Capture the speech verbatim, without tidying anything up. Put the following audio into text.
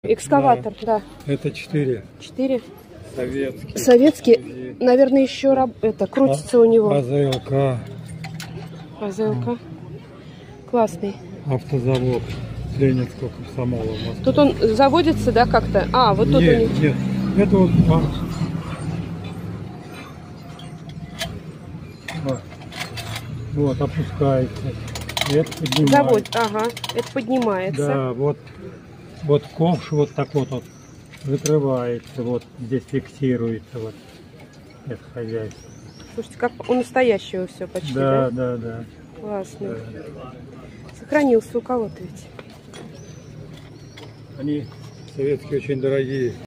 Экскаватор, да. да. Это четыре. Четыре. Советский. Советский. Наверное, еще раб... это крутится а, у него. АЗЛК. АЗЛК. Классный. Автозавод Ленинского комсомола в Москве. Тут он заводится, да, как-то? А, вот тут нет, у них. Нет, это вот... Вот, вот опускается. Это поднимается. Завод, ага, это поднимается. Да, вот, вот ковш вот так вот, вот закрывается, вот здесь фиксируется вот это хозяйство. Слушайте, как у настоящего все почти, да? Да, да, да. Классно. Да. Сохранился у кого-то ведь. Они советские очень дорогие.